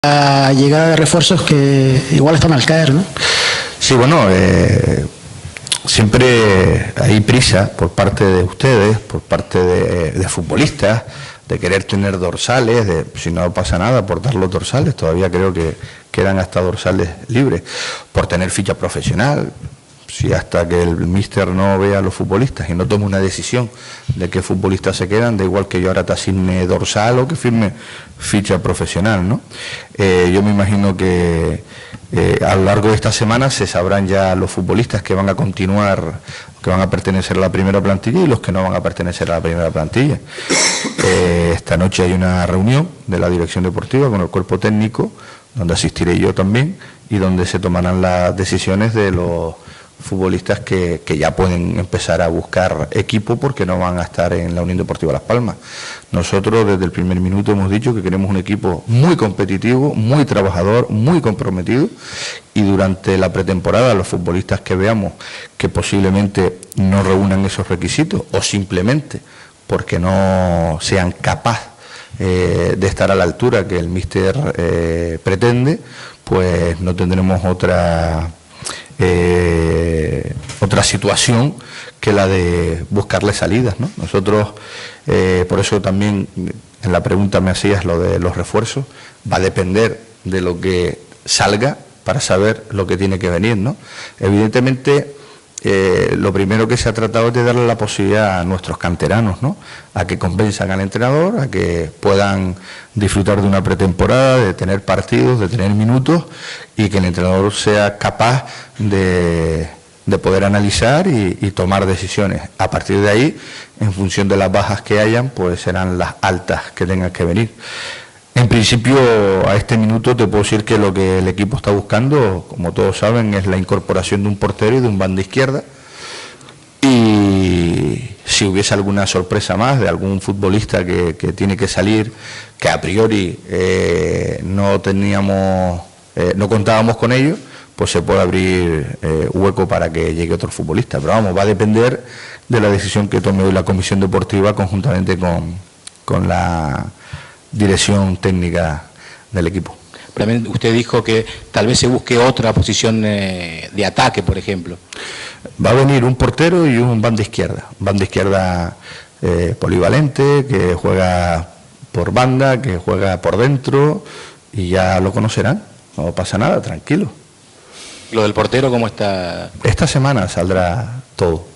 La llegada de refuerzos que igual están al caer, ¿no? Sí, bueno, siempre hay prisa por parte de ustedes, por parte de futbolistas, de querer tener dorsales, de si no pasa nada por dar los dorsales, todavía creo que quedan hasta dorsales libres, por tener ficha profesional. Si hasta que el míster no vea a los futbolistas y no tome una decisión de qué futbolistas se quedan, da igual que yo ahora te asigne dorsal o que firme ficha profesional, ¿no? Yo me imagino que a lo largo de esta semana se sabrán ya los futbolistas que van a continuar, que van a pertenecer a la primera plantilla y los que no van a pertenecer a la primera plantilla. Esta noche hay una reunión de la dirección deportiva con el cuerpo técnico, donde asistiré yo también y donde se tomarán las decisiones de los futbolistas que ya pueden empezar a buscar equipo porque no van a estar en la Unión Deportiva Las Palmas. Nosotros desde el primer minuto hemos dicho que queremos un equipo muy competitivo, muy trabajador, muy comprometido, y durante la pretemporada los futbolistas que veamos que posiblemente no reúnan esos requisitos o simplemente porque no sean capaces de estar a la altura que el míster pretende, pues no tendremos otra situación que la de buscarle salidas, ¿no? Nosotros, por eso también en la pregunta me hacías lo de los refuerzos, va a depender de lo que salga para saber lo que tiene que venir, ¿no? Evidentemente, lo primero que se ha tratado es de darle la posibilidad a nuestros canteranos, ¿no? A que convenzan al entrenador, a que puedan disfrutar de una pretemporada, de tener partidos, de tener minutos, y que el entrenador sea capaz de poder analizar y tomar decisiones. A partir de ahí, en función de las bajas que hayan, pues serán las altas que tengan que venir. En principio, a este minuto te puedo decir que lo que el equipo está buscando, como todos saben, es la incorporación de un portero y de un banda izquierda. Y si hubiese alguna sorpresa más de algún futbolista que tiene que salir, que a priori no contábamos con ello, pues se puede abrir hueco para que llegue otro futbolista. Pero vamos, va a depender de la decisión que tome hoy la Comisión Deportiva conjuntamente con la dirección técnica del equipo. También usted dijo que tal vez se busque otra posición de ataque, por ejemplo. Va a venir un portero y un banda izquierda. Banda izquierda polivalente, que juega por banda, que juega por dentro, y ya lo conocerán. No pasa nada, tranquilo. ¿Lo del portero cómo está? Esta semana saldrá todo.